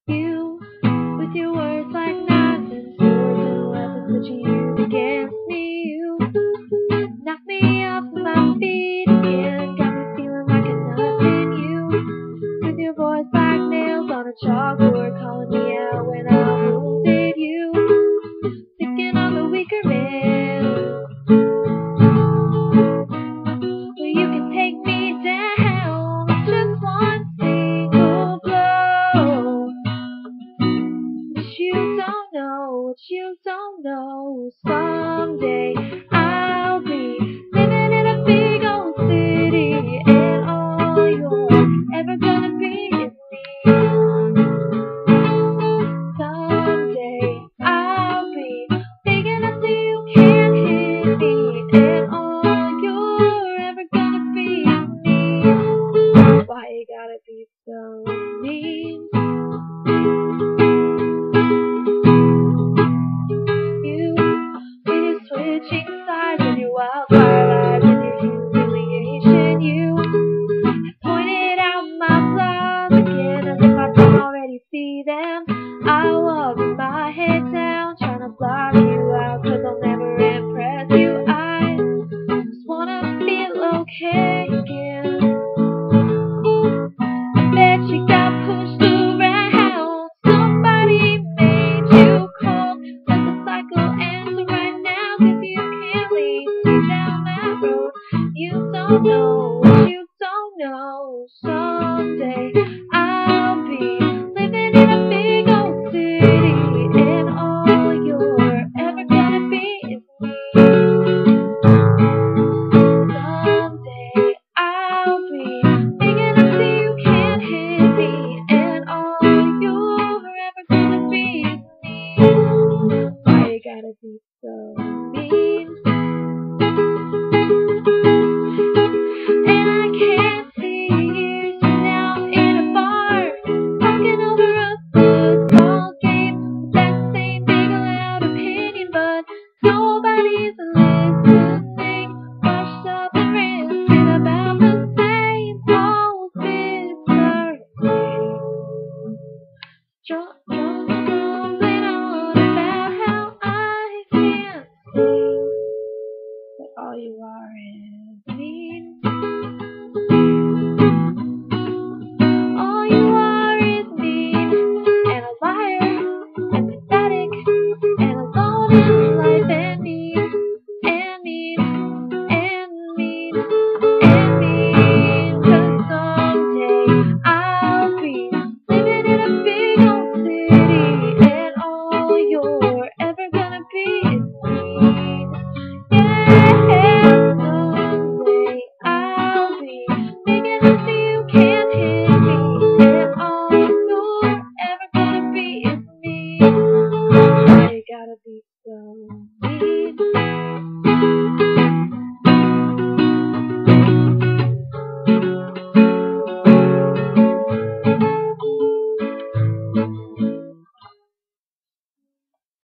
You, with your words like knives and swords and weapons that you use against me. You knock me off my feet again, got me feeling like a nothing. You, with your voice like nails on a chalkboard, calling me out when I'm wounded. You, picking on the weaker man. Well, you can take me down with just one single blow. What you don't know, someday I'll be living in a big old city, and all you're ever gonna be is me. Someday I'll be big enough so you can't hit me, and all you're ever gonna be is me. Why you gotta be so mean?